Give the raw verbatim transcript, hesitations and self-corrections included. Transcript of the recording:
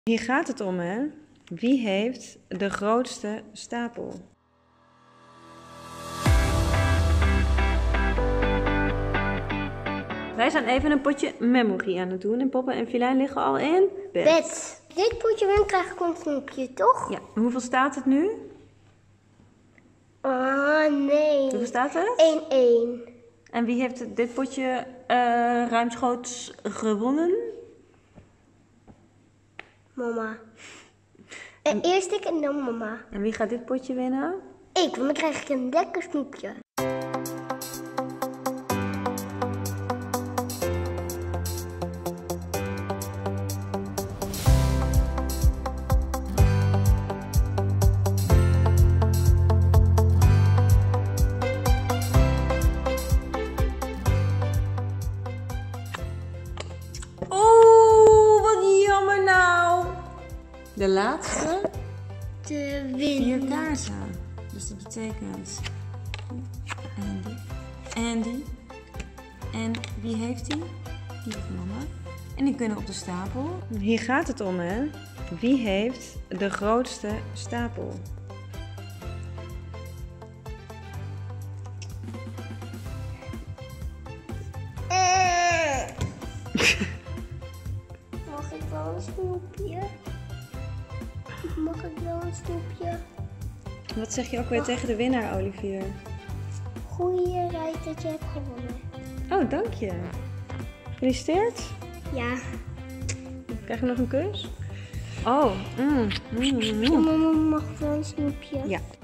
Hier gaat het om, hè? Wie heeft de grootste stapel? Wij zijn even een potje memory aan het doen en Poppen en Filijn liggen al in bed. Bed. Dit potje win krijg ik een snoepje, toch? Ja, en hoeveel staat het nu? Ah, nee. Hoeveel staat het? één één. En wie heeft dit potje uh, ruimschoots gewonnen? Mama. En eerst ik en dan mama. En wie gaat dit potje winnen? Ik, want dan krijg ik een lekker snoepje. Oeh, wat jammer nou. De laatste De vier win. kaarten. Dus dat betekent Andy, Andy. En wie heeft die? Die heeft mama. En die kunnen op de stapel. Hier gaat het om, hè? Wie heeft de grootste stapel? Mag ik wel een snoepje? Mag ik wel een snoepje? Wat zeg je ook weer tegen de winnaar, Olivier? Goeie rijd dat je hebt gewonnen. Oh, dank je. Gefeliciteerd. Ja. Krijg je nog een kus? Oh, mm, mm, mm. Mama mag wel een snoepje. Ja.